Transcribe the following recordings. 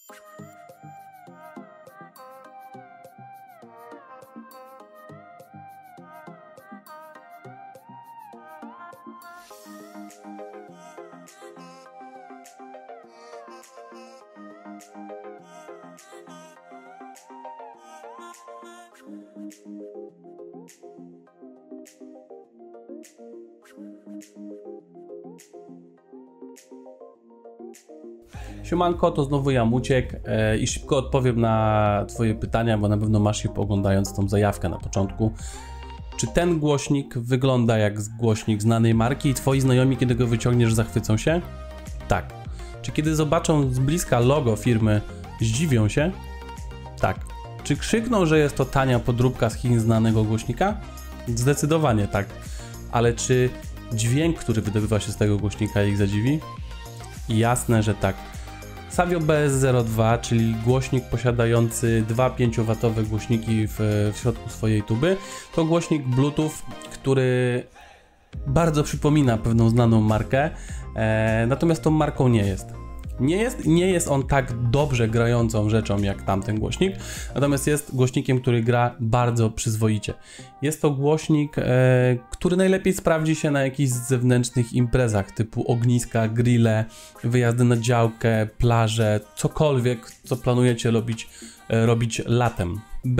Siemanko, to znowu ja, Muciek, i szybko odpowiem na twoje pytania, bo na pewno masz je oglądając tą zajawkę na początku. Czy ten głośnik wygląda jak głośnik znanej marki i twoi znajomi, kiedy go wyciągniesz, zachwycą się? Tak. Czy kiedy zobaczą z bliska logo firmy, zdziwią się? Tak. Czy krzykną, że jest to tania podróbka z Chin znanego głośnika? Zdecydowanie tak. Ale czy dźwięk, który wydobywa się z tego głośnika, ich zadziwi? Jasne, że tak. Savio BS02, czyli głośnik posiadający dwa 5W głośniki w środku swojej tuby, to głośnik Bluetooth, który bardzo przypomina pewną znaną markę, natomiast tą marką nie jest. Nie jest on tak dobrze grającą rzeczą jak tamten głośnik, natomiast jest głośnikiem, który gra bardzo przyzwoicie. Jest to głośnik, który najlepiej sprawdzi się na jakichś zewnętrznych imprezach typu ogniska, grille, wyjazdy na działkę, plaże, cokolwiek, co planujecie robić latem.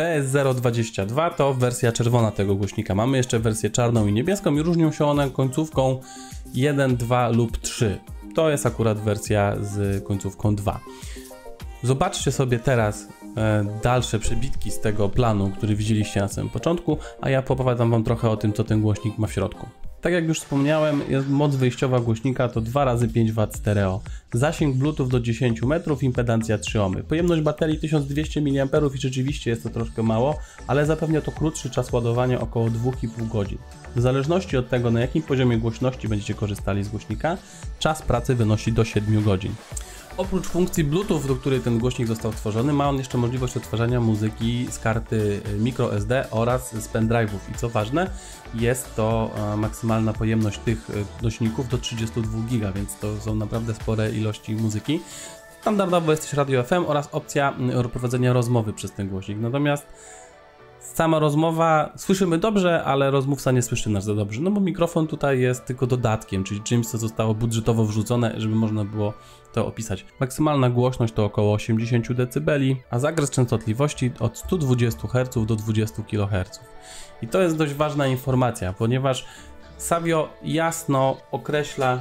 BS022 to wersja czerwona tego głośnika. Mamy jeszcze wersję czarną i niebieską i różnią się one końcówką 1, 2 lub 3. To jest akurat wersja z końcówką 2. Zobaczcie sobie teraz dalsze przebitki z tego planu, który widzieliście na samym początku, a ja opowiadam wam trochę o tym, co ten głośnik ma w środku. Tak jak już wspomniałem, moc wyjściowa głośnika to 2x5W stereo. Zasięg Bluetooth do 10 metrów, impedancja 3 ohmy. Pojemność baterii 1200 mAh i rzeczywiście jest to troszkę mało, ale zapewnia to krótszy czas ładowania, około 2,5 godzin. W zależności od tego, na jakim poziomie głośności będziecie korzystali z głośnika, czas pracy wynosi do 7 godzin. Oprócz funkcji Bluetooth, do której ten głośnik został stworzony, ma on jeszcze możliwość odtwarzania muzyki z karty microSD oraz z pendrive'ów. I co ważne, jest to maksymalna pojemność tych nośników do 32 GB, więc to są naprawdę spore ilości muzyki. Standardowo jest też radio FM oraz opcja prowadzenia rozmowy przez ten głośnik. Natomiast sama rozmowa słyszymy dobrze, ale rozmówca nie słyszy nas za dobrze, no bo mikrofon tutaj jest tylko dodatkiem, czyli czymś, co zostało budżetowo wrzucone, żeby można było to opisać. Maksymalna głośność to około 80 dB, a zakres częstotliwości od 120 Hz do 20 kHz. I to jest dość ważna informacja, ponieważ Savio jasno określa,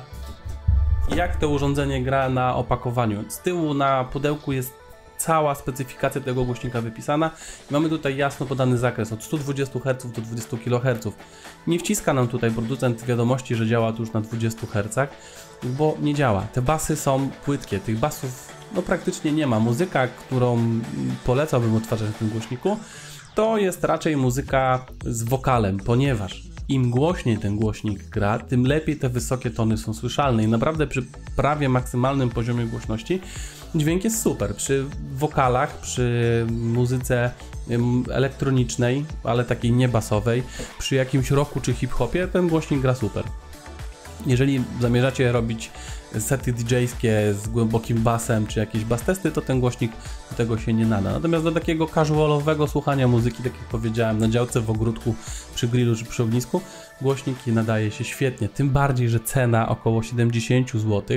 jak to urządzenie gra na opakowaniu. Z tyłu na pudełku jest cała specyfikacja tego głośnika wypisana. Mamy tutaj jasno podany zakres od 120 Hz do 20 kHz. Nie wciska nam tutaj producent wiadomości, że działa to już na 20 Hz, bo nie działa. Te basy są płytkie, tych basów no praktycznie nie ma. Muzyka, którą polecałbym odtwarzać na tym głośniku, to jest raczej muzyka z wokalem, ponieważ im głośniej ten głośnik gra, tym lepiej te wysokie tony są słyszalne i naprawdę przy prawie maksymalnym poziomie głośności dźwięk jest super. Przy wokalach, przy muzyce elektronicznej, ale takiej niebasowej, przy jakimś rocku czy hip-hopie ten głośnik gra super. Jeżeli zamierzacie robić sety DJ-skie z głębokim basem czy jakieś bass testy, to ten głośnik do tego się nie nada. Natomiast do takiego casualowego słuchania muzyki, tak jak powiedziałem, na działce, w ogródku, przy grillu czy przy ognisku, głośnik nadaje się świetnie. Tym bardziej, że cena około 70 zł,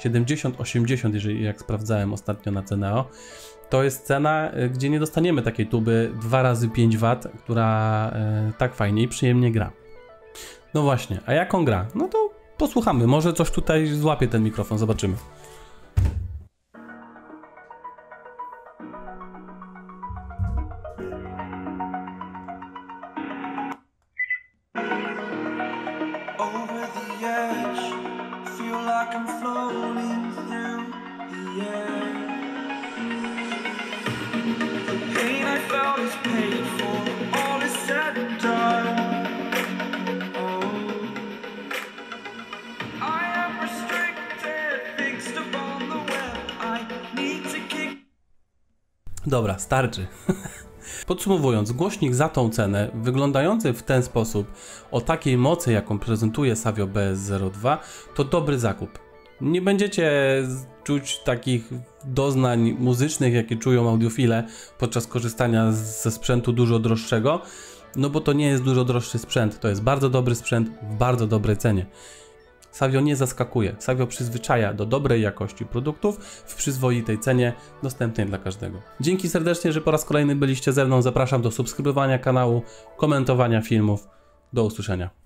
70-80, jeżeli jak sprawdzałem ostatnio na Ceneo, to jest cena, gdzie nie dostaniemy takiej tuby 2x5W, która tak fajnie i przyjemnie gra. No właśnie, a jak on gra? No to posłuchamy, może coś tutaj złapie ten mikrofon, zobaczymy. Dobra, starczy. Podsumowując, głośnik za tą cenę, wyglądający w ten sposób, o takiej mocy, jaką prezentuje Savio BS02, to dobry zakup. Nie będziecie czuć takich doznań muzycznych, jakie czują audiofile podczas korzystania ze sprzętu dużo droższego, no bo to nie jest dużo droższy sprzęt, to jest bardzo dobry sprzęt w bardzo dobrej cenie. Savio nie zaskakuje, Savio przyzwyczaja do dobrej jakości produktów w przyzwoitej cenie, dostępnej dla każdego. Dzięki serdecznie, że po raz kolejny byliście ze mną, zapraszam do subskrybowania kanału, komentowania filmów, do usłyszenia.